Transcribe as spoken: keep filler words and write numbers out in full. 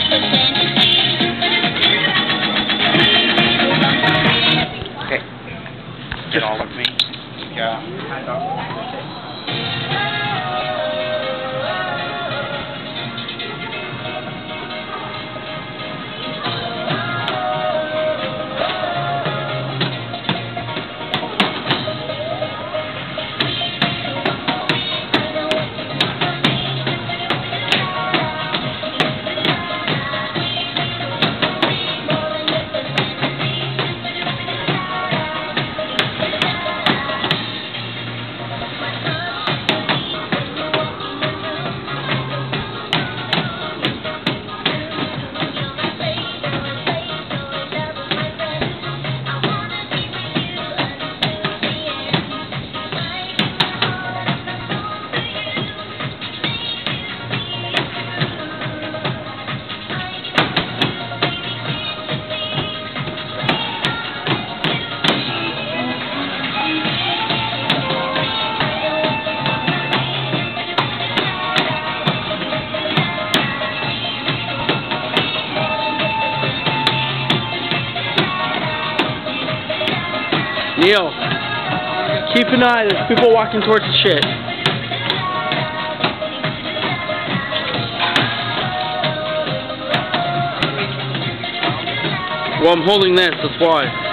Okay. Get all of me. Yeah. Neil, keep an eye. There's people walking towards the shit. Well, I'm holding this, that's why.